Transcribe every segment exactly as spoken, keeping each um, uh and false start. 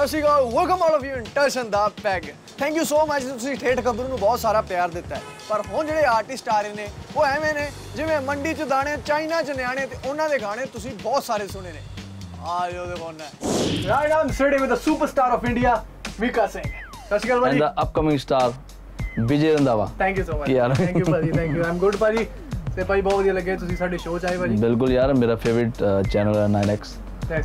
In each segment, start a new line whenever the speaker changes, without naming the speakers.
ਸਤਿ Sri Akal welcome all of you in touch and ਦਾ peg thank you so much ਤੁਸੀਂ ਠੇਠ ਗੱਭਰੂ ਨੂੰ ਬਹੁਤ ਸਾਰਾ ਪਿਆਰ ਦਿੱਤਾ ਹੈ ਪਰ ਹੁਣ ਜਿਹੜੇ ਆਰਟਿਸਟ ਆ ਰਹੇ ਨੇ ਉਹ ਐਵੇਂ ਨੇ ਜਿਵੇਂ ਮੰਡੀ 'ਚ ਦਾਣੇ ਚਾਈਨਾ 'ਚ ਨਿਆਣੇ ਤੇ ਉਹਨਾਂ ਦੇ ਗਾਣੇ ਤੁਸੀਂ ਬਹੁਤ ਸਾਰੇ ਸੁਣੇ ਨੇ ਆ ਜੋ ਦੇ ਕੋਨ ਹੈ right I'm sitting with the superstar of India Mika Singh Sat Sri Akal ਭਾਜੀ
and the upcoming star Vijay Randhawa
thank you so much thank you ਭਾਜੀ ਥੈਂਕ ਯੂ ਆਮ ਗੁੱਡ ਭਾਜੀ ਤੇ ਭਾਈ ਬਹੁਤ ਵਧੀਆ ਲੱਗੇ ਤੁਸੀਂ ਸਾਡੇ ਸ਼ੋਅ 'ਚ ਆਏ ਭਾਜੀ
ਬਿਲਕੁਲ ਯਾਰ ਮੇਰਾ ਫੇਵਰਿਟ ਚੈਨਲ ਹੈ ਨਾइन एक्स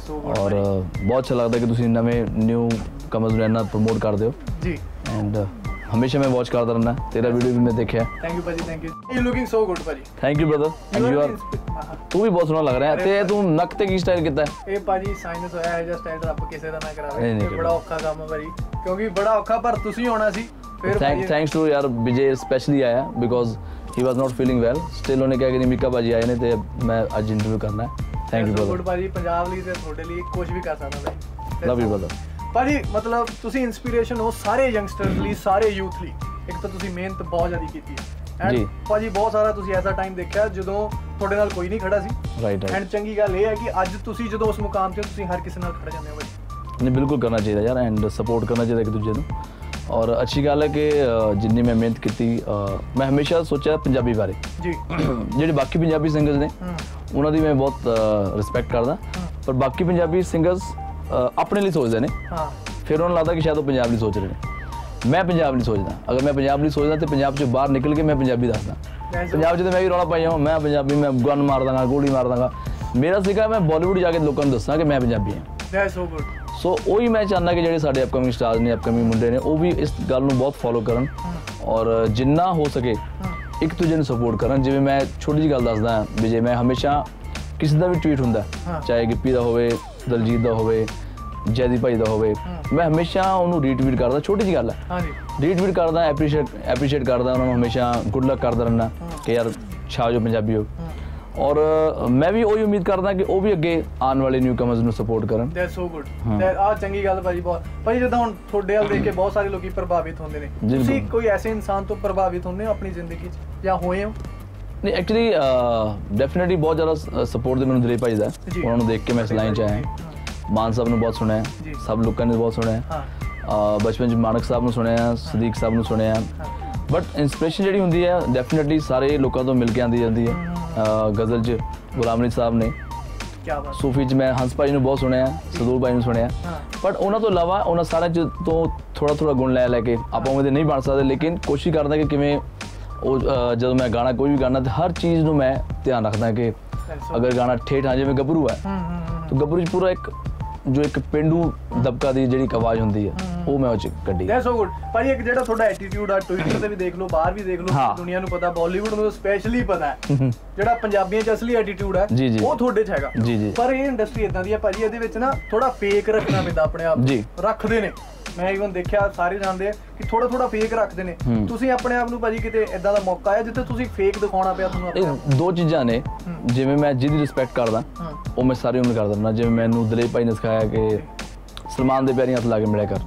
और बहुत अच्छा लगता है कि तुम नवे न्यू कमर्स ਨੂੰ ਇੰਨਾ ਪ੍ਰਮੋਟ ਕਰਦੇ ਹੋ ਜੀ ਐਂਡ ਹਮੇਸ਼ਾ ਮੈਂ ਵਾਚ ਕਰਦਾ ਰਹਿਣਾ ਤੇਰਾ ਵੀਡੀਓ ਵੀ ਮੈਂ ਦੇਖਿਆ
ਥੈਂਕ ਯੂ ਭਾਜੀ thank you you looking so good ਭਾਜੀ
thank you brother and you are ਤੂੰ ਵੀ ਬਹੁਤ ਸੋਹਣਾ ਲੱਗ ਰਿਹਾ ਤੇ ਤੂੰ ਨੱਕ ਤੇ ਕੀ ਸਟਾਈਲ ਕੀਤਾ
ਇਹ ਭਾਜੀ ਸਾਈਨਸ ਹੋਇਆ ਹੈ ਜਾਂ ਸਟਾਈਲ ਰੱਬ ਕਿਸੇ ਦਾ ਨਾ ਕਰਾਵੇ ਇਹ ਬੜਾ ਔਖਾ ਕੰਮ ਹੈ ਭਾਜੀ ਕਿਉਂਕਿ ਬੜਾ ਔਖਾ ਪਰ ਤੁਸੀਂ ਆਉਣਾ ਸੀ ਫਿਰ
ਥੈਂਕ ਥੈਂਕਸ ਟੂ ਯਾਰ ਵਿਜੇ ਸਪੈਸ਼ਲੀ ਆਇਆ because he was not feeling well still ਉਹਨੇ ਕਿਹਾ ਕਿ ਮੀਕਾ ਭਾਜੀ ਆਏ ਨੇ ਤੇ ਮੈਂ ਅੱਜ ਇੰਟਰਵਿਊ ਕਰਨਾ ਹੈ ਥੈਂਕ ਯੂ ਬ੍ਰਦਰ
ਭਾਜੀ ਪੰਜਾਬ ਲਈ ਤੇ ਤੁਹਾਡੇ ਲਈ ਕੁਝ ਵੀ ਕਰ ਸਕਦਾ ਭਾਈ
ਲਵ ਯੂ ਬ੍ਰਦਰ
ਭਾਜੀ ਮਤਲਬ ਤੁਸੀਂ ਇਨਸਪੀਰੇਸ਼ਨ ਹੋ ਸਾਰੇ ਯੰਗਸਟਰਸ ਲਈ ਸਾਰੇ ਯੂਥ ਲਈ ਇੱਕ ਤਾਂ ਤੁਸੀਂ ਮਿਹਨਤ ਬਹੁਤ ਜ਼ਿਆਦਾ ਕੀਤੀ ਹੈ ਐਂਡ ਭਾਜੀ ਬਹੁਤ ਸਾਰਾ ਤੁਸੀਂ ਐਸਾ ਟਾਈਮ ਦੇਖਿਆ ਜਦੋਂ ਤੁਹਾਡੇ ਨਾਲ ਕੋਈ ਨਹੀਂ ਖੜਾ ਸੀ
ਰਾਈਟ
ਐਂਡ ਚੰਗੀ ਗੱਲ ਇਹ ਹੈ ਕਿ ਅੱਜ ਤੁਸੀਂ ਜਦੋਂ ਉਸ ਮੁਕਾਮ ਤੇ ਤੁਸੀਂ ਹਰ ਕਿਸੇ ਨਾਲ ਖੜ ਜਾਂਦੇ ਹੋ ਭਾਜੀ
ਨਹੀਂ ਬਿਲਕੁਲ ਕਰਨਾ ਚਾਹੀਦਾ ਯਾਰ ਐਂਡ ਸਪੋਰਟ ਕਰਨਾ ਚਾਹੀਦਾ ਇੱਕ ਦੂਜੇ ਨੂੰ ਔਰ ਅੱਛੀ ਗੱਲ ਹੈ ਕਿ ਜਿੰਨੀ ਮੈਂ ਮਿਹਨਤ ਕੀਤੀ ਮੈਂ ਹਮੇਸ਼ਾ ਸੋਚਿਆ ਪੰਜਾਬੀ ਬਾਰੇ ਜੀ ਜਿਹੜੇ ਬਾਕੀ ਪੰਜਾਬੀ ਸਿੰਗਰਸ ਨੇ ਉਹਨਾਂ ਦੀ ਮੈਂ ਬਹੁਤ ਰਿਸਪੈਕਟ ਕਰਦਾ ਪਰ ਬਾਕੀ ਪੰਜਾਬੀ ਸਿੰਗਰਸ ਆਪਣੇ ਲਈ ਸੋਚਦੇ ਨੇ ਫਿਰ ਉਹਨਾਂ ਨੂੰ ਲੱਗਦਾ ਕਿ ਸ਼ਾਇਦ ਉਹ ਪੰਜਾਬ ਲਈ ਸੋਚ ਰਹੇ ਨੇ ਮੈਂ ਪੰਜਾਬ ਲਈ ਸੋਚਦਾ ਅਗਰ ਮੈਂ ਪੰਜਾਬ ਲਈ ਸੋਚਦਾ ਤੇ ਪੰਜਾਬ 'ਚੋਂ ਬਾਹਰ ਨਿਕਲ ਕੇ ਮੈਂ ਪੰਜਾਬੀ ਦੱਸਦਾ ਪੰਜਾਬ 'ਚ ਤਾਂ ਮੈਂ ਵੀ ਰੌਲਾ ਪਾਈ ਹਾਂ ਮੈਂ ਪੰਜਾਬੀ ਮੈਂ ਗਨ ਮਾਰ ਦਾਂਗਾ ਗੋਲੀ ਮਾਰ ਦਾਂਗਾ ਮੇਰਾ ਸੀਗਾ ਮੈਂ ਬਾਲੀਵੁੱਡ ਜਾ ਕੇ ਲੋਕਾਂ ਨੂੰ ਦੱਸਾਂ ਕਿ ਮੈਂ ਪੰਜਾਬੀ ਹਾਂ
ਦੈਟਸ ਸੋ ਗੁੱਡ
ਸੋ ਉਹੀ ਮੈਂ ਚਾਹੁੰਦਾ ਕਿ ਜਿਹੜੇ ਸਾਡੇ ਅਪਕਮਿੰਗ ਸਟਾਰਸ ਨੇ ਅਪਕਮਿੰਗ ਮੁੰਡੇ ਨੇ ਉਹ ਵੀ ਇਸ ਗੱਲ ਨੂੰ ਬਹੁਤ ਫੋਲੋ ਕਰਨ ਔਰ ਜਿੰਨਾ ਹੋ ਸਕੇ ਇੱਕ ਦੂਜੇ ਨੂੰ ਸਪੋਰਟ ਕਰਨ ਜਿਵੇਂ ਮੈਂ ਛੋਟੀ ਜਿਹੀ ਗੱਲ ਦੱਸਦਾ ਵੀ ਜੇ ਮੈਂ ਹਮੇਸ਼ਾ ਕਿਸੇ ਦਾ ਵੀ ਟਵੀਟ ਹੁੰਦਾ ਚਾਹੇ ਗਿੱਪੀ ਦਾ ਹੋਵੇ ਦਲਜੀਤ ਦਾ ਹੋਵੇ ਜੈਦੀਪ ਭਾਈ ਦਾ ਹੋਵੇ ਮੈਂ ਹਮੇਸ਼ਾ ਉਹਨੂੰ ਰੀਟਵੀਟ ਕਰਦਾ ਛੋਟੀ ਜਿਹੀ ਗੱਲ ਹੈ ਹਾਂਜੀ ਰੀਟਵੀਟ ਕਰਦਾ ਐਪਰੀਸ਼ੀਏਟ ਐਪਰੀਸ਼ੀਏਟ ਕਰਦਾ ਉਹਨਾਂ ਨੂੰ ਹਮੇਸ਼ਾ ਗੁੱਡ ਲੱਕ ਕਰਦਾ ਰਹਿੰਦਾ ਕਿ ਯਾਰ ਛਾਜੋ ਪੰਜਾਬੀ ਹੋ ਔਰ ਮੈਂ ਵੀ ਉਹੀ ਉਮੀਦ ਕਰਦਾ ਕਿ ਉਹ ਵੀ ਅੱਗੇ ਆਉਣ ਵਾਲੇ ਨਿਊ ਕਮਰਸ ਨੂੰ ਸਪੋਰਟ ਕਰਨ
ਦੈਟਸ ਸੋ ਗੁੱਡ ਆ ਚੰਗੀ ਗੱਲ ਭਾਜੀ ਬਹੁਤ ਭਾਜੀ ਜਦੋਂ ਹੁਣ ਤੁਹਾਡੇ ਵੱਲ ਦੇਖ ਕੇ ਬਹੁਤ ਸਾਰੇ ਲੋਕੀ ਪ੍ਰਭਾਵਿਤ ਹੁੰਦੇ ਨੇ ਤੁਸੀਂ ਕੋਈ ਐਸੇ ਇਨਸਾਨ ਤੋਂ ਪ੍ਰਭਾਵਿਤ ਹੁੰਦੇ ਹੋ ਆਪਣੀ ਜ਼ਿੰਦਗੀ 'ਚ ਜਾਂ ਹੋਏ ਹੋ
ਨਹੀਂ ਐਕਚੁਅਲੀ ਡੈਫੀਨਿਟਲੀ ਬਹੁਤ ਜ਼ਿਆਦਾ ਸਪੋਰਟ ਦੇ ਮੈਨੂੰ ਦਿਲੀਪ ਭਾਈ ਦਾ ਉਹਨਾਂ ਨੂੰ ਦੇਖ ਕੇ ਮੈਂ ਇਸ ਲਾਈਨ 'ਚ ਆਇਆ ਮਾਨ ਸਾਹਿਬ ਨੂੰ ਬਹੁਤ ਸੁਣਿਆ ਸਭ ਲੋਕਾਂ ਨੇ ਬਹੁਤ ਸੁਣਿਆ ਬਚਪਨ 'ਚ ਮਾਨਕ ਸਾਹਿਬ ਨੂੰ ਸੁਣਿਆ ਸਦੀਕ ਸਾਹਿਬ ਨੂੰ ਸੁਣਿਆ ਬਟ ਇੰਸਪੀਰੇਸ਼ਨ ਜਿਹੜੀ ਹੁੰਦੀ ਹੈ ਡੈਫੀਨਿਟਲੀ ਸਾਰੇ ਲੋਕਾਂ ਤੋਂ ਮਿਲ ਕੇ ਆਉਂਦੀ ਜਾਂਦੀ ਹੈ ਗਜ਼ਲ 'ਚ ਗੁਲਾਮ ਅਲੀ ਸਾਹਿਬ ਨੇ ਸੂਫੀ 'ਚ ਮੈਂ ਹੰਸ ਭਾਈ ਨੂੰ ਬਹੁਤ ਸੁਣਿਆ ਸਦੂਰ ਭਾਈ ਨੂੰ ਸੁਣਿਆ ਬਟ ਉਹਨਾਂ ਤੋਂ ਇਲਾਵਾ ਉਹਨਾਂ ਸਾਰਿਆਂ 'ਚ ਤੋਂ ਥੋੜ੍ਹਾ ਥੋੜ੍ਹਾ ਗੁਣ ਲੈ ਲੈ ਕੇ ਆਪਾਂ ਉਹਦੇ ਨਹੀਂ ਬਣ ਸਕਦੇ ਲੇਕਿਨ ਕੋਸ਼ਿਸ਼ ਕਰਦਾ ਕਿ ਕਿਵੇਂ ਉਹ ਜਦੋਂ ਮੈਂ ਗਾਣਾ ਕੋਈ ਵੀ ਗਾਣਾ ਤਾਂ ਹਰ ਚੀਜ਼ ਨੂੰ ਮੈਂ ਧਿਆਨ ਰੱਖਦਾ ਕਿ ਅਗਰ ਗਾਣਾ ਠੇਠ ਆ ਜਿਵੇਂ ਗੱਭਰੂ ਹੈ ਤਾਂ ਗੱਭਰੂ 'ਚ ਪੂਰਾ ਇੱਕ ਜੋ ਇੱਕ ਪਿੰਡੂ ਦਬਕਾ ਦੀ ਜਿਹੜੀ ਆਵਾਜ਼ ਹੁੰਦੀ ਹੈ ਉਹ ਮੈਂ ਉਹ 'ਚ ਕੱਢੀ
ਦੈਟਸ ਸੋ ਗੁੱਡ ਭਾਈ ਇੱਕ ਜਿਹੜਾ ਤੁਹਾਡਾ ਐਟੀਟਿਊਡ ਆ ਟਵਿੱਟਰ ਤੇ ਵੀ ਦੇਖ ਲਓ ਬਾਹਰ ਵੀ ਦੇਖ ਲਓ ਦੁਨੀਆ ਨੂੰ ਪਤਾ ਬਾਲੀਵੁੱਡ ਨੂੰ ਸਪੈਸ਼ਲੀ ਪਤਾ ਹੈ ਜਿਹੜਾ ਪੰਜਾਬੀਆਂ 'ਚ ਅਸਲੀ ਐਟੀਟਿਊਡ ਹੈ ਉਹ ਤੁਹਾਡੇ 'ਚ ਹੈਗਾ ਪਰ ਇਹ ਇੰਡਸਟਰੀ ਇਦਾਂ ਦੀ ਹੈ ਭਾਜੀ ਇਹਦੇ ਵਿੱਚ ਨਾ ਥੋੜਾ ਫੇਕ ਰੱਖਣਾ ਪੈਂਦਾ ਆਪਣੇ ਆਪ ਰੱਖਦੇ ਨੇ ਮੈਂ ਇਵਨ ਦੇਖਿਆ ਸਾਰੇ ਜਾਣਦੇ ਆ ਕਿ ਥੋੜਾ ਥੋੜਾ ਫੇਕ ਰੱਖਦੇ ਨੇ ਤੁਸੀਂ ਆਪਣੇ ਆਪ ਨੂੰ ਭਾਜੀ ਕਿਤੇ ਇਦਾਂ ਦਾ ਮੌਕਾ ਆਇਆ ਜਿੱਥੇ ਤੁਸੀਂ ਫੇਕ ਦਿਖਾਉਣਾ ਪਿਆ ਤੁਹਾਨੂੰ
ਦੋ ਚੀਜ਼ਾਂ ਨੇ ਜਿਵੇਂ ਮੈਂ ਜਿਹਦੀ ਰਿਸਪੈਕਟ ਕਰਦਾ ਉਹ ਮੈਂ ਸਾਰੀ ਉਮਰ ਕਰਦਾ ਰਹਿਣਾ ਜਿਵੇਂ ਮੈਨੂੰ ਦਲੀਪ ਭਾਈ ਨੇ ਸਿਖਾਇਆ ਕਿ ਸਲਮਾਨ ਦੇ ਪੈਰੀਂ ਹੱਥ ਲਾ ਕੇ ਮਿਲਿਆ ਕਰ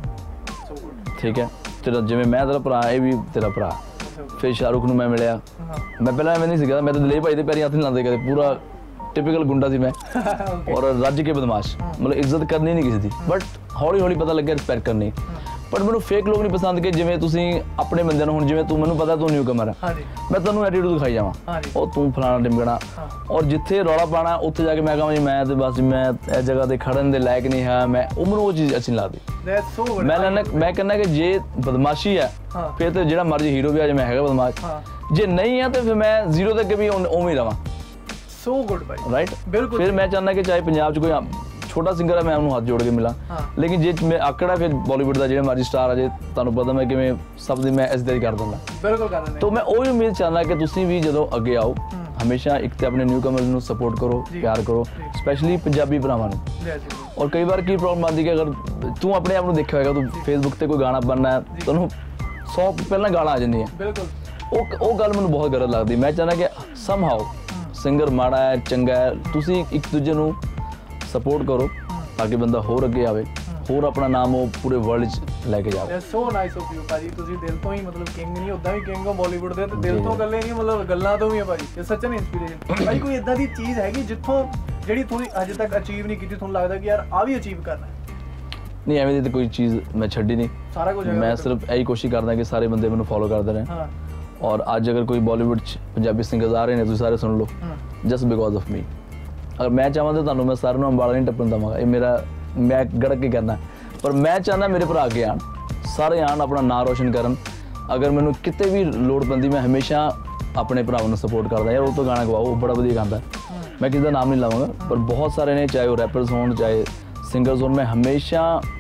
ਠੀਕ ਹੈ ਤੇਰਾ ਜਿਵੇਂ ਮੈਂ ਤੇਰਾ ਭਰਾ ਇਹ ਵੀ ਤੇਰਾ ਭਰਾ ਫਿਰ ਸ਼ਾਹਰੁਖ ਨੂੰ ਮੈਂ ਮਿਲਿਆ ਮੈਂ ਪਹਿਲਾਂ ਐਵੇਂ ਨਹੀਂ ਸੀਗਾ ਮੈਂ ਤਾਂ ਦਲੀਪ ਭਾਈ ਦੇ ਪੈਰੀਂ ਹੱਥ ਨਹੀਂ ਲਾਉਂਦੇ ਕਦੇ ਪੂਰਾ ਟਿਪੀਕਲ ਗੁੰਡਾ ਸੀ ਮੈਂ ਔਰ ਰੱਜ ਕੇ ਬਦਮਾਸ਼ ਮਤਲਬ ਇੱਜ਼ਤ ਕਰਨੀ ਨਹੀਂ ਕਿਸੇ ਦੀ ਬਟ ਹੌਲੀ ਹੌਲੀ ਪਤਾ ਲੱਗਿਆ ਰਿਸਪੈਕਟ ਕਰਨੀ ਬਟ ਮੈਨੂੰ ਫੇਕ ਲੋਕ ਨਹੀਂ ਪਸੰਦ ਕਿ ਜਿਵੇਂ ਤੁਸੀਂ ਆਪਣੇ ਬੰਦਿਆਂ ਨੂੰ ਹੁਣ ਜਿਵੇਂ ਤੂੰ ਮੈਨੂੰ ਪਤਾ ਤੂੰ ਨਿਊ ਕਮਰ ਹੈ ਮੈਂ ਤੁਹਾਨੂੰ ਐਟੀਟਿਊਡ ਦਿਖਾਈ ਜਾਵਾਂ ਉਹ ਤੂੰ ਫਲਾਣਾ ਡਿਮਗਣਾ ਔਰ ਜਿੱਥੇ ਰੌਲਾ ਪਾਣਾ ਉੱਥੇ ਜਾ ਕੇ ਮੈਂ ਕਹਾਂ ਜੀ ਮੈਂ ਤੇ ਬਸ ਮੈਂ ਇਸ ਜਗ੍ਹਾ ਤੇ ਖੜਨ ਦੇ ਲਾਇਕ ਨਹੀਂ ਹਾਂ ਮੈਂ ਉਹ ਮੈਨੂੰ ਉਹ ਚੀਜ਼ ਅੱਛੀ ਨਹੀਂ ਲੱਗਦੀ ਮੈਂ ਮੈਂ ਕਹਿੰਦਾ ਕਿ ਜੇ ਬਦਮਾਸ਼ੀ ਹੈ ਫਿਰ ਤੇ ਜਿਹੜਾ ਮਰਜ਼ੀ ਹੀਰੋ ਵੀ ਆ ਜੇ ਮੈਂ ਹੈਗਾ ਬਦਮਾਸ਼ ਜੇ ਨਹੀਂ ਹੈ ਤੇ ਫਿਰ ਮੈਂ ਜ਼ੀਰੋ ਤੱਕ ਵੀ ਉਵੇਂ ਹੀ ਰਵਾਂ
ਸੋ ਗੁੱਡ ਭਾਈ ਰਾਈਟ
ਬਿਲਕੁਲ ਫਿਰ ਮੈਂ ਚਾਹੁੰਦਾ ਕਿ ਚਾਹੇ ਪੰਜਾਬ 'ਚ ਕੋਈ ਛੋਟਾ ਸਿੰਗਰ ਹੈ ਮੈਂ ਉਹਨੂੰ ਹੱਥ ਜੋੜ ਕੇ ਮਿਲਾਂ ਲੇਕਿਨ ਜੇ ਮੈਂ ਆਕੜਾ ਫਿਰ ਬਾਲੀਵੁੱਡ ਦਾ ਜਿਹੜਾ ਮਰਜ਼ੀ ਸਟਾਰ ਆ ਜੇ ਤੁਹਾਨੂੰ ਪਤਾ ਮੈਂ ਕਿਵੇਂ ਸਭ ਦੀ ਮੈਂ ਇੱਜ਼ਤ ਕਰ ਦਿੰਦਾ
ਬਿਲਕੁਲ ਕਰ ਦਿੰਦਾ ਤਾਂ ਮੈਂ
ਉਹੀ ਉਮੀਦ ਚਾਹੁੰਦਾ ਕਿ ਤੁਸੀਂ ਵੀ ਜਦੋਂ ਅੱਗੇ ਆਓ ਹਮੇਸ਼ਾ ਇੱਕ ਤੇ ਆਪਣੇ ਨਿਊ ਕਮਰਸ ਨੂੰ ਸਪੋਰਟ ਕਰੋ ਪਿਆਰ ਕਰੋ ਸਪੈਸ਼ਲੀ ਪੰਜਾਬੀ ਭਰਾਵਾਂ ਨੂੰ ਔਰ ਕਈ ਵਾਰ ਕੀ ਪ੍ਰੋਬਲਮ ਆਉਂਦੀ ਕਿ ਅਗਰ ਤੂੰ ਆਪਣੇ ਆਪ ਨੂੰ ਦੇਖਿਆ ਹੋਏਗਾ ਤੂੰ ਫੇਸਬੁੱਕ ਤੇ ਕੋਈ ਗਾਣਾ ਬਣਨਾ ਤੁਹਾਨੂੰ ਸੌ ਪਹਿਲਾਂ ਗਾਲਾਂ ਆ ਜਾਂਦੀਆਂ ਬਿਲਕੁਲ ਉਹ ਉਹ ਗੱਲ ਮੈਨੂੰ ਬਹੁਤ ਗਲਤ ਲੱਗਦੀ ਮੈਂ ਚਾਹੁੰਦਾ ਕਿ ਸਮਹਾਓ ਸਿੰਗਰ ਮਾੜਾ ਹੈ ਚੰਗਾ ਹੈ ਤੁਸੀਂ ਇੱਕ ਦੂਜੇ ਨੂੰ ਸਪੋਰਟ ਕਰੋ ਤਾਂ ਕਿ ਬੰਦਾ ਹੋਰ ਅੱਗੇ ਆਵੇ ਹੋਰ ਆਪਣਾ ਨਾਮ ਉਹ ਪੂਰੇ ਵਰਲਡ 'ਚ ਲੈ ਕੇ ਜਾਵੇ
ਸੋ ਨਾਈਸ ਆਫ ਯੂ ਭਾਜੀ ਤੁਸੀਂ ਦਿਲ ਤੋਂ ਹੀ ਮਤਲਬ ਕਿੰਗ ਨਹੀਂ ਉਦਾਂ ਵੀ ਕਿੰਗ ਹੋ ਬਾਲੀਵੁੱਡ ਦੇ ਤੇ ਦਿਲ ਤੋਂ ਗੱਲੇ ਨਹੀਂ ਮਤਲਬ ਗੱਲਾਂ ਤੋਂ ਵੀ ਆ ਭਾਜੀ ਇਹ ਸੱਚਨ ਇੰਸਪੀਰੇਸ਼ਨ ਭਾਈ ਕੋਈ ਇਦਾਂ ਦੀ ਚੀਜ਼ ਹੈਗੀ ਜਿੱਥੋਂ ਜਿਹੜੀ ਤੁਸੀਂ ਅਜੇ ਤੱਕ ਅਚੀਵ ਨਹੀਂ ਕੀਤੀ ਤੁਹਾਨੂੰ ਲੱਗਦਾ ਕਿ ਯਾਰ ਆ ਵੀ ਅਚੀਵ ਕਰਨਾ
नहीं एवें दी कोई चीज़ मैं छड्डी नहीं,
सारा कुछ
मैं सिर्फ यही कोशिश करदा कि सारे बंदे मैनूं फॉलो करते रहें। हाँ। और अज अगर कोई बॉलीवुड पंजाबी सिंगर्स आ रहे हैं, तुसीं सारे सुन लो, जस्ट बिकॉज ऑफ मी। अगर मैं चाहां तो तुहानूं मैं सारिਆਂ ਨੂੰ अंबाला नहीं टप्पण देवांगा, ये मेरा मैं गड़क के कहना, पर मैं चाहना मेरे भरा अगे आन, सारे आन, अपना नाम रोशन करन। अगर मैनूं किते भी लोड़ पैंदी मैं हमेशा अपने भरावां नूं सपोर्ट करदा, यार वो तो गाना गवाओ, वो बड़ा वधिया गांदा, मैं किसी का नाम नहीं लवांगा, पर बहुत सारे ने, चाहे वो रैपर्स होण चाहे सिंगर्स होण, मैं हमेशा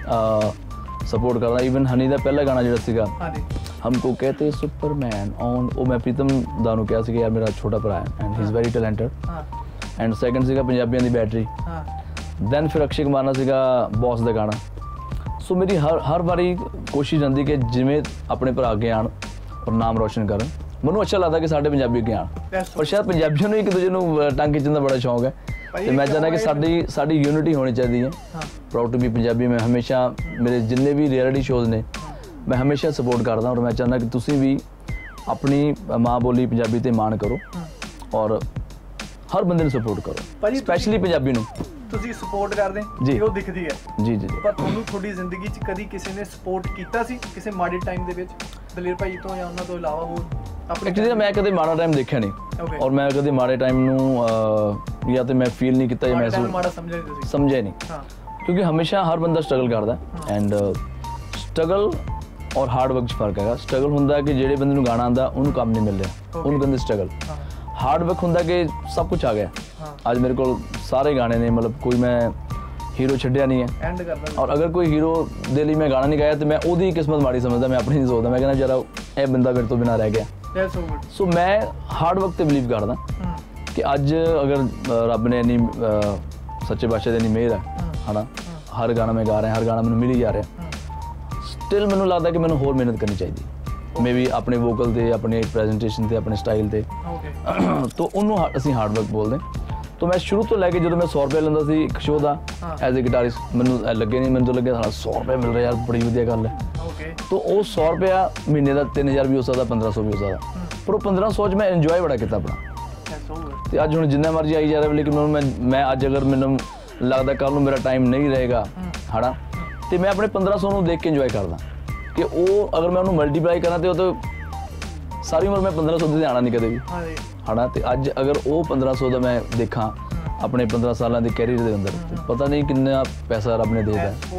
सपोर्ट करदा। ईवन हनी का पहला गाना जिहड़ा सीगा हमको कहते सुपरमैन ऑन, वो मैं प्रीतम दा नूं कहा सी कि यार मेरा छोटा भरा है and he is very talented. And second सीगा पंजाबियों की बैटरी, दैन फिर अक्षय कुमार नाल सीगा बॉस का गाना। सो मेरी हर हर बारी कोशिश रहती कि जिमें अपने भरा अगे आन और नाम रोशन करन। मैनूं अच्छा लगता कि साडे पंजाबी अगे आन, पर शायद पंजाबियों नूं एक दूजे नूं टंग खिच्चण दा बड़ा शौक है, तो मैं चाहना कि साडी साडी यूनिटी होनी चाहिए है। Proud to be Punjabi. मैं हमेशा मेरे जिन्ने भी रियलिटी शोज़ ने मैं हमेशा सपोर्ट करदा, और मैं चाहना कि तुसीं भी अपनी माँ बोली पंजाबी ते माण करो और हर बंदे नूं सपोर्ट करो, स्पैशली पंजाबी नूं।
ਤੁਸੀਂ ਸਪੋਰਟ ਕਰਦੇ ਜੀ, ਉਹ ਦਿਖਦੀ ਹੈ
ਜੀ ਜੀ।
ਪਰ ਤੁਹਾਨੂੰ ਤੁਹਾਡੀ ਜ਼ਿੰਦਗੀ 'ਚ ਕਦੀ ਕਿਸੇ ਨੇ ਸਪੋਰਟ ਕੀਤਾ ਸੀ ਕਿਸੇ ਮਾੜੇ ਟਾਈਮ ਦੇ ਵਿੱਚ, ਦਲੇਰ ਭਾਈ ਤੋਂ ਜਾਂ ਉਹਨਾਂ ਤੋਂ ਇਲਾਵਾ ਹੋਰ?
ਐਕਚੁਅਲੀ ਮੈਂ ਕਦੇ ਮਾੜਾ ਟਾਈਮ ਦੇਖਿਆ ਨਹੀਂ, ਔਰ ਮੈਂ ਕਦੇ ਮਾੜੇ ਟਾਈਮ ਨੂੰ ਜਾਂ ਤੇ ਮੈਂ ਫੀਲ ਨਹੀਂ ਕੀਤਾ ਜਾਂ ਮੈਂ
ਮਾੜਾ ਸਮਝਿਆ ਨਹੀਂ, ਤੁਸੀਂ
ਸਮਝਿਆ ਨਹੀਂ, ਕਿਉਂਕਿ ਹਮੇਸ਼ਾ ਹਰ ਬੰਦਾ ਸਟਰਗਲ ਕਰਦਾ ਐਂਡ ਸਟਰਗਲ ਔਰ ਹਾਰਡ ਵਰਕ 'ਚ ਫਰਕ ਹੈਗਾ। ਸਟਰਗਲ ਹੁੰਦਾ ਕਿ ਜਿਹੜੇ ਬੰਦੇ ਨੂੰ ਗਾਣਾ ਆਉਂਦਾ ਉਹਨੂੰ ਕੰਮ ਨਹੀਂ ਮਿਲ ਰਿਹਾ, ਉਹਨੂੰ ਕਹਿੰਦੇ ਸਟਰਗਲ। हार्ड वर्क होंदा कि सब कुछ आ गया। हाँ। आज मेरे को सारे गाने ने, मतलब कोई मैं हीरो छड्डिया नहीं है एंड करदा, और अगर कोई हीरो दे लई मैं गाना नहीं गाया तो मैं ओदी किस्मत माड़ी समझदा, मैं अपनी नहीं सोचदा, मैं कहना जरा ये बंदा मेरे तो बिना रह गया। सो मैं हार्ड वर्क ते बिलीव करदा कि अज अगर रब ने इन्नी सच्चे पातशाह दी इन्नी मेहर है है ना, हर गाना मैं गा रहा, हर गाना मैनूं मिल ही जा रहा, स्टिल मैनूं लगदा कि मैनूं होर मेहनत करनी चाहिए, मे भी अपने वोकल ते, अपने प्रेजेंटेशन ते, अपने स्टाइल ते। तो उन्होंने असी हार्ड वर्क बोलते। तो मैं शुरू तो लैके जो मैं सौ रुपया लेंदा सी एक शो का एज ए गिटारिस्ट, मैनूं लगे नहीं, मैनूं तो लगे साला सौ रुपया मिल रहा यार बड़ी वधिया गल है। तो वो सौ रुपया महीने का तीन हज़ार भी हो सकता, पंद्रह सौ भी हो सकता, पर वो पंद्रह सौ च मैं इंजॉय बड़ा किया अपना। तो अज हुण जिन्ना मर्जी आई जा रहा, लेकिन मैं मैं अज अगर मैनूं लगता कल मेरा टाइम नहीं रहेगा है ना, तो मैं अपने पंद्रह सौ देख के इंजॉय करदा कि वो अगर मैं उन्होंने मल्टीप्लाई करा तो तो सारी उम्र मैं पंद्रह सौ से आना नहीं कदे भी है ना। तो अज अगर वो पंद्रह सौ का मैं देखा अपने पंद्रह साल के कैरियर के अंदर, तो पता नहीं कितना पैसा रब ने दे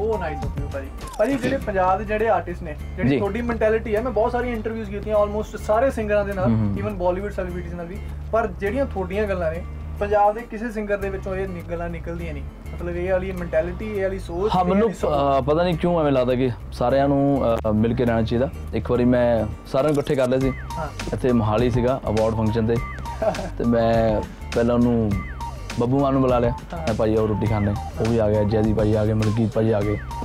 दिया।
ਭਾਜੀ ਜਿਹੜੇ ਪੰਜਾਬ ਦੇ ਜਿਹੜੇ ਆਰਟਿਸਟ ਨੇ, ਜਿਹੜੀ ਤੁਹਾਡੀ ਮੈਂਟੈਲਿਟੀ ਹੈ, ਮੈਂ ਬਹੁਤ ਸਾਰੀਆਂ ਇੰਟਰਵਿਊਜ਼ ਕੀਤੀਆਂ ਆਲਮੋਸਟ ਸਾਰੇ ਸਿੰਗਰਾਂ ਦੇ ਨਾਲ, ਈਵਨ ਬਾਲੀਵੁੱਡ ਸੈਲੀਬ੍ਰਿਟੀਜ਼ ਨਾਲ ਵੀ, ਪਰ ਜਿਹੜੀਆਂ ਤੁਹਾਡੀਆਂ ਗੱਲਾਂ ਨੇ ਪੰਜਾਬ ਦੇ ਕਿਸੇ ਸਿੰਗਰ ਦੇ ਵਿੱਚੋਂ ਇਹ ਗੱਲਾਂ ਨਿਕਲਦੀਆਂ ਨਹੀਂ, मतलब ये वाली मेंटालिटी, ये वाली सोच।
हाँ, मैनूं पता नहीं क्यों एवें लगदा कि सारिਆਂ ਨੂੰ मिल के रहना चाहिए। एक बारी मैं सारिਆਂ ਨੂੰ इकट्ठे कर लिया सी ਇੱਥੇ मोहाली सीगा अवार्ड फंक्शन ते, ते मैं पहले ਉਹਨੂੰ ਬੱਬੂ ਮਾਨ ਨੂੰ बुला लिया, मैं भाई और रोटी खाने, वो भी आ गया, जैदी भाई आ गए, मलकीत भाई आ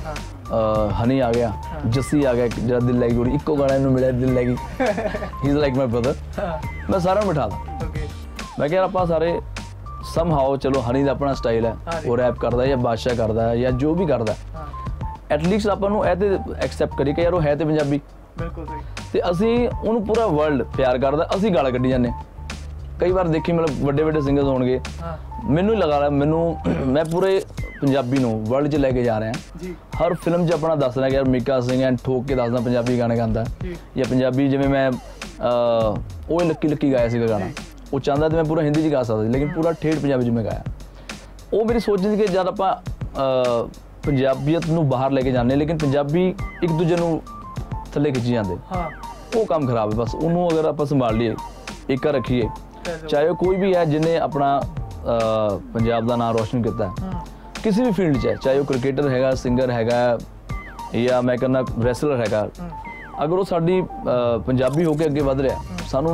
गए, हनी आ गया, जस्सी आ गया, जरा दिल लगी कुड़ी, इक्को गाना इन्हूं मिलिया दिल लगी, he is like my brother. मैं सारिਆਂ ਨੂੰ बिठा दा, मैं क्या ਆਪਾਂ ਸਾਰੇ समहाउ, चलो हनी का अपना स्टाइल है, वो रैप करता है या बादशाह करता है या जो भी करता है, एटलीस्ट आपां नूं इह ते एक्सैप्ट करिए कि यार वो है तो पंजाबी, बिल्कुल सही, ते असीं उहनूं पूरा वर्ल्ड प्यार करदा, असीं गाल कड्ढी जाने। कई बार देखी मतलब वड्डे वड्डे सिंगर्स होणगे, मैनूं लगा रहा मैनूं मैं पूरे पंजाबी नूं वर्ल्ड च लैके जा रहा जी। हर फिल्म च अपना दस रहा कि यार मिक्का सिंह एंड ठोक के दसदा पंजाबी गाने गांदा, या पंजाबी जिवें मैं ओए लक्की लक्की गाया सीगा गाना, वो चाहता तो मैं पूरा हिंदी च गा सकता, लेकिन पूरा ठेठ पंजाबी च मैं गाया। वो मेरी सोच थी कि जब आप पंजाबीयत नूं बाहर लेके जाने, लेकिन पंजाबी एक दूजे नूं थल्ले खिंची जाते, वो काम खराब है। बस उन्होंने अगर आप संभाल लिए, एक रखिए, चाहे वो कोई भी है जिन्हें अपना पंजाब का नाम रोशन किया है किसी भी फील्ड च, चाहे वो क्रिकेटर है, सिंगर है, या मैं कहना रैसलर है, अगर वो साडी पंजाबी होकर अगे वध रहा, सानू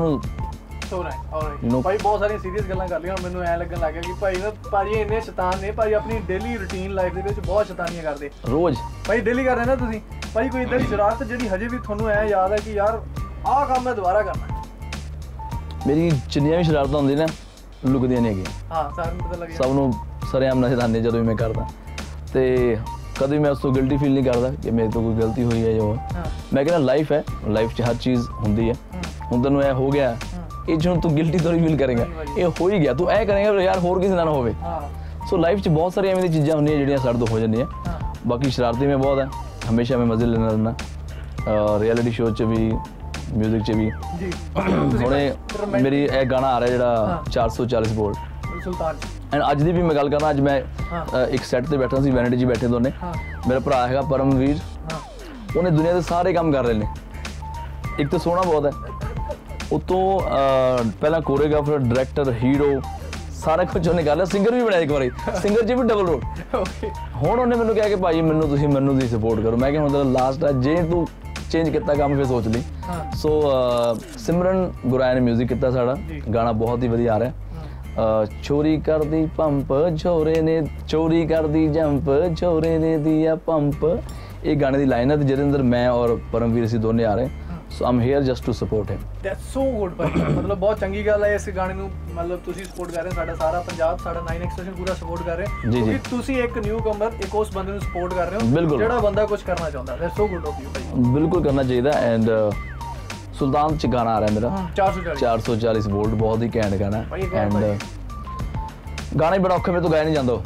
भाई बहुत सारी सीरीयस गल्लां कर लिया, मैनूं ऐ लगन लग गया कि भाई ना भाजी इन्ने शैतान ने, भाजी अपनी डेली रूटीन लाइफ दे विच बहुत शैतानियां करदे रोज, भाई डेली कर रहे ना तुसीं, भाई कोई इदां दी शरारत जिहड़ी हजे भी तुहानूं ऐ याद है कि यार आह काम मैं दोबारा करना? मेरी
जिन्नियां भी शरारतां होंदियां ना लुकदियां नहीं हैगियां,
हां सारिਆਂ ਨੂੰ पता लग
सब नूं सरेआम नज़र आने ਜਦੋਂ मैं करदा, ते कभी मैं उसको गिल्टी फील नहीं करता कि मेरे तो कोई गलती हुई है जो मैं कहना लाइफ है, लाइफ च हर चीज़ होंदी है, हुण तैनूं ऐ हो गया ये जो तू गिल्टी थोड़ी फील करेगा, ये हो ही गया, तू ऐ करेगा यार होर किसी ना ना होवे। सो लाइफ च बहुत सारी एवें दी चीज़ां होंदियां जिहड़ियां साडे तो हो जांदियां, बाकी शरारती में बहुत है, हमेशा मैं मजे लेना रहना, रियलिटी शो च भी म्यूजिक च भी। हुणे मेरी एक गाना आ रहा है ਜਿਹੜਾ चार सौ चालीस वोल्ट
सुल्तान
एंड अज दी भी मैं गल करना, अज मैं एक सैट ते बैठा सी, वैनिटी च बैठे दोने, मेरा भरा हैगा परमवीर, उन्हें दुनिया के सारे काम कर रहे हैं। एक तो सोहना बहुत है, उतों पहला कोरियोग्राफर, डायरैक्टर, हीरो सारा कुछ उन्हें कर लिया, सिंगर भी बनाया एक बारी, सिंगर च भी डबल रोल। हुण उन्हें मैनूं कहा कि भाई मैनूं तुसीं मैनूं दी सपोर्ट करो, मैं हुण तेरा लास्ट है, जे तू चेंज किया काम फिर सोच ली। सो सिमरन गुराया ने म्यूजिक किया साड़ा, गाना बहुत ही वधिया आ रहा है। चोरी कर दी पंप झोरे ने, चोरी कर दी जंप झोरे ने दिया पंप, ये गाने की लाइन है जिहदे अंदर मैं और परमवीर असीं दोने आ रहे हैं। So I am here just to support him.
That's so good भाई, मतलब बहुत चंगी गल है इस गाने ਨੂੰ मतलब ਤੁਸੀਂ ਸਪੋਰਟ ਕਰ ਰਹੇ ਹੋ, ਸਾਡਾ ਸਾਰਾ ਪੰਜਾਬ, ਸਾਡਾ ਨਾइन एक्सप्रेशन ਪੂਰਾ ਸਪੋਰਟ ਕਰ ਰਿਹਾ
ਜੀ ਜੀ,
ਤੁਸੀਂ ਇੱਕ ਨਿਊ ਕਮਰ, ਇੱਕ ਉਸ ਬੰਦੇ ਨੂੰ ਸਪੋਰਟ ਕਰ ਰਹੇ ਹੋ ਜਿਹੜਾ ਬੰਦਾ ਕੁਝ ਕਰਨਾ ਚਾਹੁੰਦਾ। That's so good of you भाई,
बिल्कुल करना चाहिए। एंड सुल्तान च गाना आ रहा है मेरा
चार सौ
चालीस वोल्ट, बहुत ही घैंट गाना है। एंड गाना ही बड़ा औखा, मेरे तो गाया नहीं जाता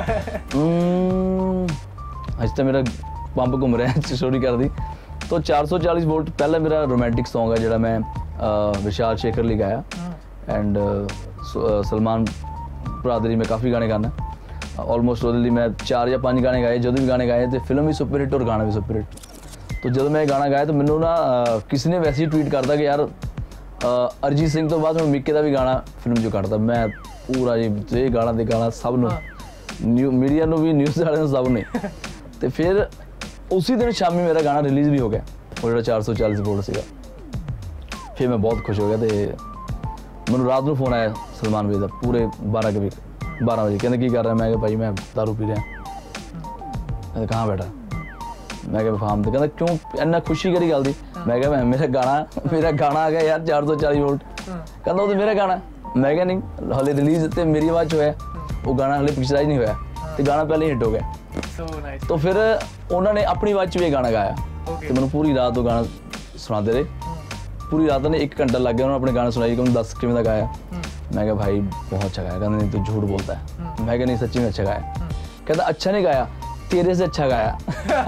अज तो मेरा पंप घूम रहा है चोरी कर दी। तो चार सौ चालीस वोल्ट पहला मेरा रोमांटिक सॉन्ग है जो मैं विशाल शेखर लिए गाया, एंड सलमान बरादरी में काफ़ी गाने गाना, ऑलमोस्ट वो मैं चार या पाँच गाने गाए, जो भी गाने गाए तो फिल्म भी सुपर हिट और गाना भी सुपर हिट। तो जब मैं गाना गाया तो मैनू ना किसी ने वैसे ही ट्वीट करता कि यार अरिजीत सिंह तो बाद मैं मिक्के का भी गाना फिल्म जो कटता, मैं पूरा जी ये गाना तो गाना सब न्यू मीडिया भी, न्यूज़ वाले सब ने। तो फिर उसी दिन शामी मेरा गाना रिलीज़ भी हो गया, वो जो चार सौ चालीस वोल्ट सीगा। फिर मैं बहुत खुश हो गया, तो मैं रात में फोन आया सलमान भाई का पूरे बारह के भी बारह बजे, कहते की कर रहा है, मैं भाई मैं दारू पी रहा। कहाँ बैठा, मैं क्या फार्म तो, कहता क्यों इन्ना खुशी करी गल दी, मैं क्या मेरा गाना मेरा गाना आ गया यार चार सौ चालीस वोल्ट, कहता वो तो मेरा गाना, मैं क्या नहीं हले रिलीज़ तो मेरी आवाज़ होया, वो गाना हले पिछड़ा ही नहीं होया, तो गाना पहले हिट हो गया।
so nice.
तो फिर उन्होंने अपनी आवाज़ च भी गाना गाया, okay. तो मैंने पूरी रात वो गाना सुनाते रहे, पूरी रात ने एक घंटा लग गया उन्होंने अपने गाना सुनाई कि उन्होंने दस किमें गाया। मैं क्या भाई बहुत अच्छा गाया, कहते नहीं तो झूठ बोलता है, मैं क्या नहीं सच्ची में अच्छा गाया, कहता अच्छा नहीं गाया तेरे से अच्छा गाया।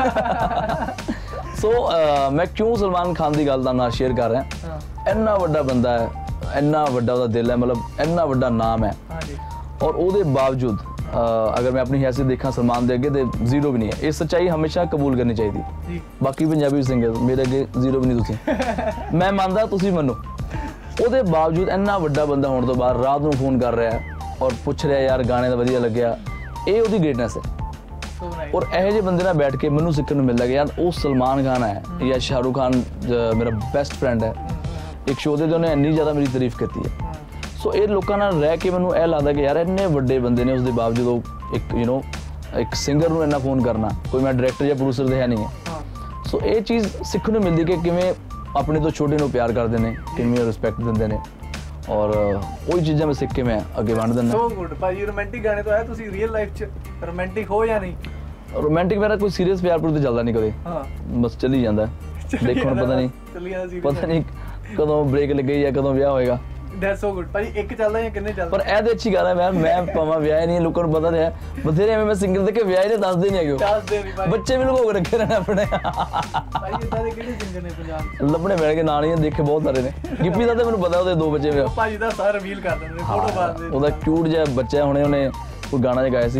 सो so, uh, मैं क्यों सलमान खान की गल ना शेयर कर रहा, इन्ना वड्डा बंदा है, इन्ना वड्डा उसदा दिल है, मतलब इन्ना वड्डा नाम है, और उसके बावजूद uh, अगर मैं अपनी हैसियत देखा सलमान दे अगे तो जीरो भी नहीं है। ये सच्चाई हमेशा कबूल करनी चाहिए। बाकी पंजाबी सिंगर मेरे अगे जीरो भी नहीं तुसीं, मैं मानदा तुसीं मनो, ਉਹਦੇ बावजूद इन्ना वड्डा बंदा होने तो बाद रात ਨੂੰ फोन कर रहा है और पूछ रहा यार गाने का वधिया लग्या, ये ਉਹਦੀ ग्रेटनेस है। और ਇਹੋ ਜਿਹੇ ਬੰਦੇ ਨਾਲ बैठ के ਮੈਨੂੰ ਸਿੱਖਣ ਨੂੰ ਮਿਲਦਾ ਕਿ यार ਉਹ सलमान खान है या शाहरुख खान मेरा बेस्ट फ्रेंड है, एक शो ਦੇ ਉਹਨੇ ਇੰਨੀ ਜ਼ਿਆਦਾ ਮੇਰੀ ਤਾਰੀਫ ਕੀਤੀ ਹੈ। ਸੋ ਇਹ ਲੋਕਾਂ ਨਾਲ ਰਹਿ ਕੇ ਮੈਨੂੰ ਇਹ ਲੱਗਦਾ ਕਿ ਯਾਰ ਇੰਨੇ ਵੱਡੇ ਬੰਦੇ ਨੇ, ਉਸਦੇ ਬਾਵਜੂਦ ਉਹ ਇੱਕ ਯੂ نو ਇੱਕ ਸਿੰਗਰ ਨੂੰ ਇੰਨਾ ਫੋਨ ਕਰਨਾ, ਕੋਈ ਮੈਂ ਡਾਇਰੈਕਟਰ ਜਾਂ ਪ੍ਰੋਡਿਊਸਰ ਤੇ ਹੈ ਨਹੀਂ ਹੈ। ਸੋ ਇਹ ਚੀਜ਼ ਸਿੱਖਣ ਨੂੰ ਮਿਲਦੀ ਕਿ ਕਿਵੇਂ अपने तो छोटे ਨੂੰ प्यार करते हैं, किमें रिस्पेक्ट देंगे ने, और वही चीज़ा मैं सीख के मैं अगे वंड देना।
सो गुड भाई, रोमांटिक गाने तो है, तुसी रियल लाइफ च रोमांटिक हो या नहीं?
रोमांटिक मेरा कोई सीरियस प्यार पुर तो चलता नहीं कदे,
हां
बस चली जाता है, देखो पता नहीं
चली जाता सीरियस,
पता नहीं कदों ब्रेक लगे या कदों ब्याह होएगा।
दैट्स सो गुड भाई, एक चलदा या किन्ने चलदा,
पर ए ते अच्छी गल है, मैं मैं पावा ब्याह नहीं, लोगों को पता है बथेरे में मैं सिंगर दे के ब्याह ही दस दे नहीं है,
दस दे नहीं भाई,
बच्चे भी लुका के रखे रहने अपने
भाई। इदां दे किहड़े सिंगर ने पंजाब
लभने मिल के नाल ही देखे बहुत सारे ने, गिप्पी दा ते मैनूं पता ओदे दो बच्चे वे
भाई दा सारा रिवील कर दिंदे फोटो पा दिंदे,
ओदा क्यूट जिहा बच्चा हुणे ਉਹਨੇ कोई गाना जिहा गाया सी,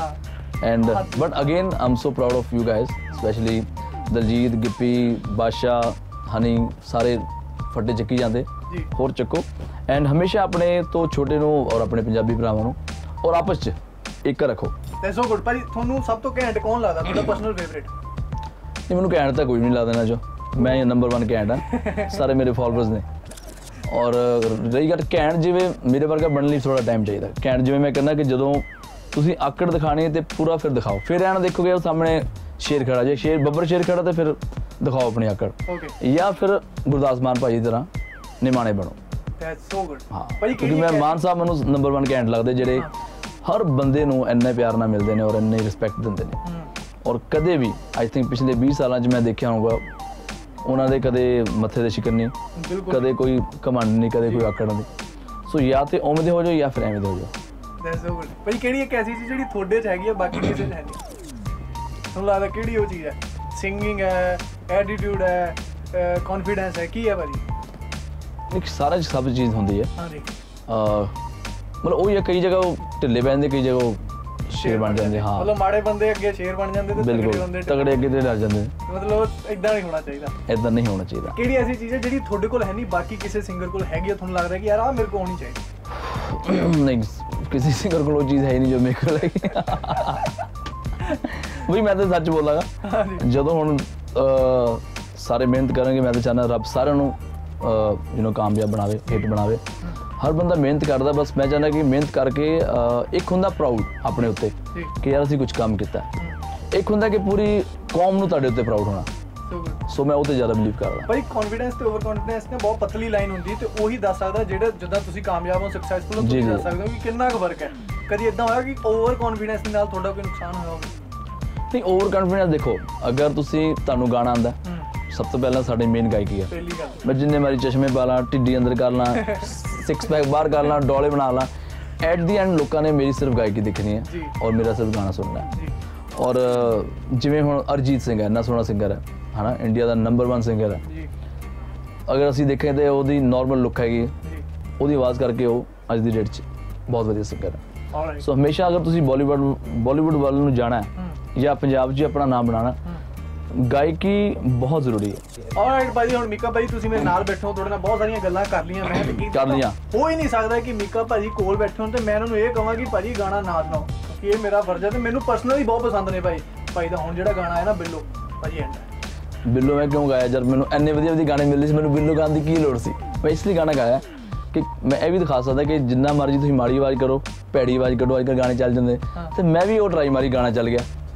and but again I am so proud of you guys, specially Diljit, Gippy, Badshah, Honey, सारे फट्टे ਚੱਕੀ ਜਾਂਦੇ, ਹੋਰ ਚੱਕੋ, एंड हमेशा अपने तो छोटे ਨੂੰ और अपने पंजाबी ਭਰਾਵਾਂ ਨੂੰ और आपस ਚ ਇੱਕ ਰੱਖੋ।
ਤੇ ਸੋ ਗੁੱਡ ਭਾਈ, ਤੁਹਾਨੂੰ ਸਭ ਤੋਂ ਘੈਂਟ ਕੌਣ ਲੱਗਦਾ, ਤੁਹਾਡਾ ਪਰਸਨਲ ਫੇਵਰਿਟ?
ਨਹੀਂ ਮੈਨੂੰ ਘੈਂਟ ਤਾਂ ਕੋਈ ਨਹੀਂ ਲੱਗਦਾ ਨਾ, ਜੋ ਮੈਂ ਨੰਬਰ वन ਘੈਂਟ ਹਾਂ, ਸਾਰੇ ਮੇਰੇ ਫਾਲੋਅਰਸ ਨੇ। ਔਰ ਰਹੀ ਗੱਲ ਘੈਂਟ, ਜਿਵੇਂ ਮੇਰੇ ਵਰਗਾ ਬਣਨ ਲਈ ਥੋੜਾ ਟਾਈਮ ਚਾਹੀਦਾ। ਘੈਂਟ ਜਿਵੇਂ ਮੈਂ ਕਹਿੰਦਾ ਕਿ ਜਦੋਂ ਤੁਸੀਂ ਆਕੜ ਦਿਖਾਣੀ ਹੈ ਤੇ ਪੂਰਾ ਫਿਰ ਦਿਖਾਓ, ਫਿਰ ਐਂ ਨਾ ਦੇਖੋਗੇ ਉਹ ਸਾਹਮਣੇ ਸ਼ੇਰ ਖੜਾ, ਜੇ ਸ਼ੇਰ ਬੱਬਰ ਸ਼ੇਰ ਖੜਾ ਤੇ ਫਿਰ ਦਿਖਾਓ ਆਪਣੀ ਆਕੜ, ਜਾਂ ਫਿਰ ਗੁਰਦਾਸ ਮਾਨ ਭਾਈ ਦੀ ਤਰ੍ਹਾਂ ਨਿਮਾਣੇ ਬਣੋ।
That's so good.
हाँ, क्योंकि मैं मान साहब मैनू नंबर वन घैंट लगते जेडे हर बंदे नू इन्ने प्यार नाल मिलते हैं और इन्ने रिस्पैक्ट देंदे ने, और कदे भी आई थिंक पिछले बीस साल च मैं देखा होगा उन्हों दे कदे मत्थे ते शिकन नहीं, कदे कोई घमंड नहीं, कदे कोई आकड़ नहीं। सो या तो उवें दे हो जाओ या फिर एवें दे हो जाओ।
That's so good. भाई किहड़ी एक ऐसी चीज़ जिहड़ी थोड़े च हैगी है बाकी किसे च है नहीं? ਤੁਹਾਨੂੰ ਲੱਗਦਾ ਕਿਹੜੀ ਉਹ ਚੀਜ਼ ਹੈ? ਸਿੰਗਿੰਗ ਹੈ, ਐਟੀਟਿਊਡ ਹੈ, ਕੌਨਫੀਡੈਂਸ ਹੈ, ਕੀ ਹੈ ਭਾਜੀ?
ਇੱਕ ਸਾਰਾ ਸਭ ਚੀਜ਼ ਹੁੰਦੀ ਹੈ।
ਹਾਂਜੀ
ਮਤਲਬ ਉਹ ਹੀ ਹੈ, ਕਈ ਜਗ੍ਹਾ ਉਹ ਢਿੱਲੇ ਪੈਂਦੇ, ਕਈ ਜਗ੍ਹਾ ਉਹ ਸ਼ੇਰ ਬਣ ਜਾਂਦੇ। ਹਾਂ
ਮਤਲਬ ਮਾੜੇ ਬੰਦੇ ਅੱਗੇ ਸ਼ੇਰ ਬਣ ਜਾਂਦੇ ਤੇ ਤਗੜੇ ਬੰਦੇ
ਤਗੜੇ ਅੱਗੇ ਤੇ ਡਰ ਜਾਂਦੇ।
ਮਤਲਬ ਇਦਾਂ ਨਹੀਂ ਹੋਣਾ ਚਾਹੀਦਾ।
ਇਦਾਂ ਨਹੀਂ ਹੋਣਾ ਚਾਹੀਦਾ।
ਕਿਹੜੀ ਐਸੀ ਚੀਜ਼ ਹੈ ਜਿਹੜੀ ਤੁਹਾਡੇ ਕੋਲ ਹੈ ਨਹੀਂ, ਬਾਕੀ ਕਿਸੇ ਸਿੰਗਰ ਕੋਲ ਹੈਗੀ ਹੈ, ਤੁਹਾਨੂੰ ਲੱਗਦਾ ਕਿ ਯਾਰ ਆਹ ਮੇਰੇ ਕੋਲ ਹੋਣੀ ਚਾਹੀਦੀ?
ਨਹੀਂ, ਕਿਸੇ ਸਿੰਗਰ ਕੋਲ ਉਹ ਚੀਜ਼ ਹੈ ਨਹੀਂ ਜੋ ਮੇਰੇ ਕੋਲ ਹੈਗੀ। ਬਈ ਮੈਂ ਤਾਂ ਸੱਚ ਬੋਲਾਂਗਾ, ਜਦੋਂ ਹੁਣ ਸਾਰੇ ਮਿਹਨਤ ਕਰਾਂਗੇ, ਮੈਂ ਤਾਂ ਚਾਹੁੰਦਾ ਰੱਬ ਸਾਰਿਆਂ ਨੂੰ ਯੂ ਨੋ ਕਾਮਯਾਬ ਬਣਾਵੇ, ਹਿੱਟ ਬਣਾਵੇ। ਹਰ ਬੰਦਾ ਮਿਹਨਤ ਕਰਦਾ, ਬਸ ਮੈਂ ਚਾਹੁੰਦਾ ਕਿ ਮਿਹਨਤ ਕਰਕੇ ਇੱਕ ਹੁੰਦਾ ਪ੍ਰਾਊਡ ਆਪਣੇ ਉੱਤੇ ਕਿ ਯਾਰ ਅਸੀਂ ਕੁਝ ਕੰਮ ਕੀਤਾ। ਇੱਕ ਹੁੰਦਾ ਕਿ ਪੂਰੀ ਕੌਮ ਨੂੰ ਤੁਹਾਡੇ ਉੱਤੇ ਪ੍ਰਾਊਡ ਹੋਣਾ। ਸੋ ਮੈਂ ਉਹ ਤੇ ਜ਼ਿਆਦਾ ਬਿਲੀਵ ਕਰਦਾ।
ਭਾਈ ਕੌਨਫੀਡੈਂਸ ਤੇ ਓਵਰ ਕੌਨਫੀਡੈਂਸ ਨੇ ਬਹੁਤ ਪਤਲੀ ਲਾਈਨ ਹੁੰਦੀ ਤੇ ਉਹੀ ਦੱਸ ਸਕਦਾ ਜਿਹੜਾ ਜਦੋਂ ਤੁਸੀਂ ਕਾਮਯਾਬ ਹੋ, ਸਕਸੈਸਫੁਲ ਹੋ, ਤੁਸੀਂ ਦੱਸ ਸਕਦੇ ਹੋ ਕਿ ਕਿੰਨਾ ਕੁ ਫਰਕ ਹੈ। ਕਦੀ ਇਦਾਂ ਹੋਇਆ ਕਿ ਓਵਰ ਕੌਨਫੀਡੈਂਸ ਦੇ ਨਾਲ ਤੁਹਾਡਾ ਕੋਈ ਨੁਕਸਾਨ ਹੋਇਆ ਹੋਵੇ?
ਨਹੀਂ, ਓਵਰ ਕੌਨਫੀਡੈਂਸ ਦੇਖੋ, ਅਗਰ ਤੁਸੀਂ ਤੁਹਾਨੂੰ ਗਾਣਾ ਆਉਂਦਾ, ਸਭ ਤੋਂ ਪਹਿਲਾਂ ਸਾਡੀ ਮੇਨ ਗਾਇਕੀ ਹੈ। ਮੈਂ ਜਿੰਨੇ ਮਾਰੀ ਚਸ਼ਮੇ ਪਾ ਲਾਂ, ਢਿੱਡੀ ਅੰਦਰ ਕਰ ਲਾਂ, ਸਿਕਸ ਪੈਕ ਬਾਹਰ ਕਰ ਲਾਂ, ਡੋਲੇ ਬਣਾ ਲਾਂ, ਐਟ ਦੀ ਐਂਡ ਲੋਕਾਂ ਨੇ ਮੇਰੀ ਸਿਰਫ ਗਾਇਕੀ ਦੇਖਣੀ ਹੈ ਔਰ ਮੇਰਾ ਸਿਰਫ ਗਾਣਾ ਸੁਣਨਾ ਹੈ। ਔਰ ਜਿਵੇਂ ਹੁਣ ਅਰਜੀਤ ਸਿੰਘ ਹੈ, ਇੰਨਾ ਸੋਹਣਾ ਸਿੰਗਰ ਹੈ, ਹੈ ਨਾ, ਇੰਡੀਆ ਦਾ ਨੰਬਰ ਵਨ ਸਿੰਗਰ ਹੈ। ਅਗਰ ਅਸੀਂ ਦੇਖੀਏ ਤਾਂ ਉਹਦੀ ਨੋਰਮਲ ਲੁੱਕ ਹੈਗੀ, ਉਹਦੀ ਆਵਾਜ਼ ਕਰਕੇ ਉਹ ਅੱਜ ਦੀ ਡੇਟ 'ਚ ਬਹੁਤ ਵਧੀਆ ਸਿੰਗਰ ਹੈ। ਸੋ ਹਮੇਸ਼ਾ ਅਗਰ ਤੁਸੀਂ ਬਾਲੀਵੁੱਡ ਬਾਲੀਵੁੱਡ ਵੱਲ ਨੂੰ ਜਾਣਾ ਹੈ ਜਾਂ ਪੰਜਾਬ 'ਚ ਆਪਣਾ ਨਾਮ ਬਣਾਉਣਾ, ਗਾਇਕੀ ਬਹੁਤ ਜ਼ਰੂਰੀ ਹੈ।
ਆਲਰਾਈਟ ਭਾਜੀ, ਹੁਣ ਮੀਕਾ ਭਾਜੀ ਤੁਸੀਂ ਮੇਰੇ ਨਾਲ ਬੈਠੋ, ਤੁਹਾਡੇ ਨਾਲ ਬਹੁਤ ਸਾਰੀਆਂ ਗੱਲਾਂ ਕਰ ਲਈਆਂ ਮੈਂ ਤੇ
ਕਰ ਲਈਆਂ।
ਹੋ ਹੀ ਨਹੀਂ ਸਕਦਾ ਕਿ ਮੀਕਾ ਭਾਜੀ ਕੋਲ ਬੈਠੇ ਹੋਣ ਤੇ ਮੈਂ ਉਹਨਾਂ ਨੂੰ ਇਹ ਕਹਾਂ ਕਿ ਭਾਜੀ ਗਾਣਾ ਨਾ ਸੁਣਾਓ, ਕਿਉਂਕਿ ਇਹ ਮੇਰਾ ਫਰਜ਼ ਹੈ ਤੇ ਮੈਨੂੰ ਪਰਸਨਲੀ ਬਹੁਤ ਪਸੰਦ ਨੇ ਭਾਈ ਭਾਈ ਦਾ ਹੁਣ ਜਿਹੜਾ ਗਾਣਾ ਹੈ ਨਾ ਬਿੱਲੋ ਭਾਜੀ ਐਂਡ
ਬਿੱਲੋ ਮੈਂ ਕਿਉਂ ਗਾਇਆ? ਜਦ ਮੈਨੂੰ ਇੰਨੇ ਵਧੀਆ ਵਧੀਆ ਗਾਣੇ ਮਿਲਦੇ ਸੀ, ਮੈਨੂੰ ਬਿੱਲੋ ਗਾਣ ਦੀ ਕੀ ਲੋੜ ਸੀ? ਮੈਂ ਇਸ ਲਈ ਗਾਣਾ ਗਾਇਆ ਕਿ ਮੈਂ ਇਹ ਵੀ ਦਿਖਾ ਸਕਦਾ ਕਿ ਜਿੰਨਾ ਮਰਜ਼ੀ ਤੁਸੀਂ ਮਾੜੀ ਆਵਾਜ਼ ਕਰੋ, ਭੈੜੀ ਆਵਾਜ਼ ਕੱਢੋ, ਅੱਜ ਕੱਲ੍ਹ ਗਾਣੇ ਚੱਲ ਜਾਂਦੇ ਤੇ ਮੈਂ ਵੀ ਉਹ ਟਰਾਈ ਮਾਰੀ, ਗਾਣਾ ਚੱਲ ਗਿਆ।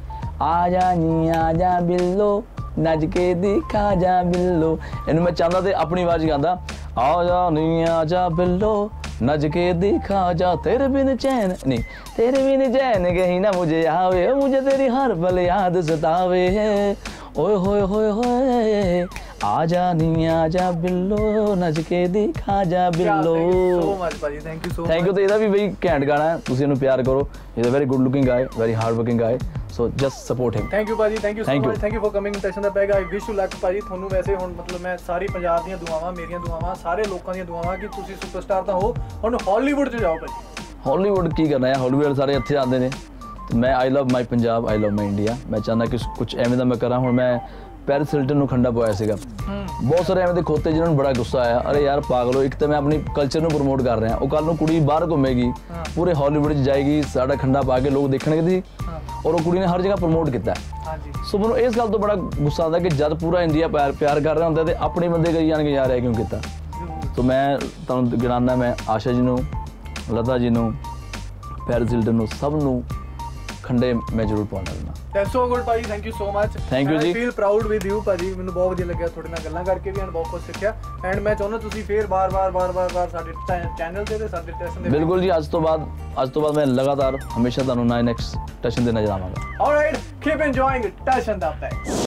ਆ ਜਾ ਨੀ ਆ ਜਾ ਬਿੱਲੋ, ਨੱਜ ਕੇ ਦਿਖਾ ਜਾ ਬਿੱਲੋ। ਇਹਨੂੰ ਮੈਂ ਚਾਹੁੰਦਾ ਤੇ ਆਪਣੀ ਆਵਾਜ਼ ਗਾਉਂਦਾ, ਆ ਜਾ ਨੀ ਆ ਜਾ ਬਿੱਲੋ, ਨੱਜ ਕੇ ਦਿਖਾ ਜਾ, ਤੇਰੇ ਬਿਨ ਚੈਨ ਨਹੀਂ, ਤੇਰੇ ਬਿਨ ਚੈਨ ਕਹੀਂ ਨਾ ਮੁਝੇ ਆਵੇ, ਮੁਝੇ ਤੇਰੀ ਹਰ ਪਲ ਯਾਦ ਸਤਾਵੇ, ਓਏ ਹੋਏ ਹੋਏ ਹੋਏ, ਆ ਜਾ ਨੀ ਆ ਜਾ ਬਿੱਲੋ, ਨੱਜ ਕੇ ਦਿਖਾ ਜਾ ਬਿੱਲੋ।
ਸੋ ਮਚ ਭਾਜੀ, thank you so much.
Thank you. ਤੇ ਇਹਦਾ ਵੀ ਬਈ ਘੈਂਟ ਗਾਣਾ ਹੈ, ਤੁਸੀਂ ਇਹਨੂੰ ਪਿਆਰ ਕਰੋ। Is a very good looking guy, very hard working guy, so just support him.
Thank you ਭਾਜੀ, thank you so much, thank you for coming ਟੈਸ਼ਨ ਦਾ peg. I wish you luck ਭਾਜੀ। ਤੁਹਾਨੂੰ ਵੈਸੇ ਹੁਣ ਮਤਲਬ ਮੈਂ ਸਾਰੀ ਪੰਜਾਬ ਦੀਆਂ ਦੁਆਵਾਂ, ਮੇਰੀਆਂ ਦੁਆਵਾਂ, ਸਾਰੇ ਲੋਕਾਂ ਦੀਆਂ ਦੁਆਵਾਂ ਕਿ ਤੁਸੀਂ ਸੁਪਰਸਟਾਰ ਤਾਂ ਹੋ, ਹੁਣ ਹਾਲੀਵੁੱਡ 'ਚ ਜਾਓ ਭਾਜੀ।
ਹਾਲੀਵੁੱਡ ਕੀ ਕਰਨਾ ਹੈ, ਹਾਲੀਵੁੱਡ ਸਾਰੇ ਇੱਥੇ ਆਉਂਦੇ ਨੇ। ਮੈਂ ਆਈ ਲਵ ਮਾਈ ਪੰਜਾਬ, ਆਈ ਲਵ ਮਾਈ ਇੰਡੀਆ। ਮੈਂ ਚਾਹੁੰਦਾ ਕਿ ਕੁਝ ਐਵੇਂ ਦਾ ਮੈਂ ਕਰਾਂ। ਹੁਣ ਮੈਂ ਪੈਰਿਸ ਹਿਲਟਨ ਨੂੰ ਖੰਡਾ ਪਵਾਇਆ ਸੀਗਾ, ਬਹੁਤ ਸਾਰੇ ਐਵੇਂ ਦੇ ਖੋਤੇ ਜਿਹਨਾਂ ਨੂੰ ਬੜਾ ਗੁੱਸਾ ਆਇਆ, ਅਰੇ ਯਾਰ ਪਾਗਲੋ, ਇੱਕ ਤਾਂ ਮੈਂ ਆਪਣੀ ਕਲਚਰ ਨੂੰ ਪ੍ਰਮੋਟ ਕਰ ਰਿਹਾ, ਉਹ ਕੱਲ ਨੂੰ ਕੁੜੀ ਬਾਹਰ ਘੁੰਮੇਗੀ, ਪੂਰੇ ਹਾਲੀਵੁੱਡ 'ਚ ਜਾਏਗੀ, ਸਾਡਾ ਖੰਡਾ ਪਾ ਕੇ ਲੋਕ ਦੇਖਣਗੇ ਸੀ, ਔਰ ਉਹ ਕੁੜੀ ਨੇ ਹਰ ਜਗ੍ਹਾ ਪ੍ਰਮੋਟ ਕੀਤਾ। ਸੋ ਮੈਨੂੰ ਇਸ ਗੱਲ ਤੋਂ ਬੜਾ ਗੁੱਸਾ ਆਉਂਦਾ ਕਿ ਜਦ ਪੂਰਾ ਇੰਡੀਆ ਪਿਆਰ ਪਿਆਰ ਕਰ ਰਿਹਾ ਹੁੰਦਾ ਤੇ ਆਪਣੇ ਬੰਦੇ ਕਹੀ ਜਾਣਗੇ ਯਾਰ ਇਹ ਕਿਉਂ ਕੀਤਾ। ਸੋ ਮੈਂ ਤੁਹਾਨੂੰ ਗਿਣਾਉਂਦਾ, ਮੈਂ ਆਸ਼ਾ ਜੀ ਨੂੰ, ਲਤਾ ਜੀ ਨੂੰ, ਪੈਰਿਸ ਹਿਲਟਨ ਨੂੰ, ਸਭ ਨੂੰ ਖੰਡੇ ਮੈਂ ਜ਼ਰੂਰ ਪਾਉਣਾ ਰਹਿਣਾ।
ਦੈਟਸ ਸੋ ਗੁੱਡ ਭਾਜੀ, thank you so much.
Thank you ਜੀ।
I feel proud with you ਭਾਜੀ, ਮੈਨੂੰ ਬਹੁਤ ਵਧੀਆ ਲੱਗਿਆ ਤੁਹਾਡੇ ਨਾਲ ਗੱਲਾਂ ਕਰਕੇ ਵੀ, ਐਂਡ ਬਹੁਤ ਕੁਝ ਸਿੱਖਿਆ। ਐਂਡ ਮੈਂ ਚਾਹੁੰਦਾ ਤੁਸੀਂ ਫੇਰ ਬਾਰ-ਬਾਰ ਬਾਰ-ਬਾਰ ਬਾਰ ਸਾਡੇ ਚੈਨਲ ਤੇ ਤੇ ਸਾਡੇ ਟੈਸ਼ਨ ਦੇ।
ਬਿਲਕੁਲ ਜੀ, ਅੱਜ ਤੋਂ ਬਾਅਦ ਅੱਜ ਤੋਂ ਬਾਅਦ ਮੈਂ ਲਗਾਤਾਰ ਹਮੇਸ਼ਾ ਤੁਹਾਨੂੰ ਨਾਈਨ ਐਕਸ ਟੈਸ਼ਨ ਦੇ ਨਜ਼ਰ ਆਵਾਂਗਾ।
ਆਲਰਾਈਟ, ਕੀਪ ਇੰਜੋਇੰਗ ਟੈਸ਼ਨ ਦਾ ਪੈਗ।